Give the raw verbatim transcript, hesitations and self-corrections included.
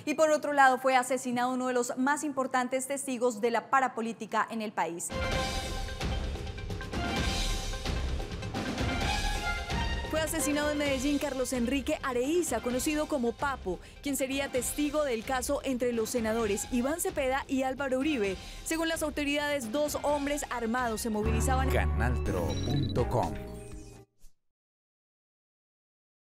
Y por otro lado, fue asesinado uno de los más importantes testigos de la parapolítica en el país. Fue asesinado en Medellín Carlos Enrique Areíza, conocido como Papo, quien sería testigo del caso entre los senadores Iván Cepeda y Álvaro Uribe. Según las autoridades, dos hombres armados se movilizaban. Canaltro punto com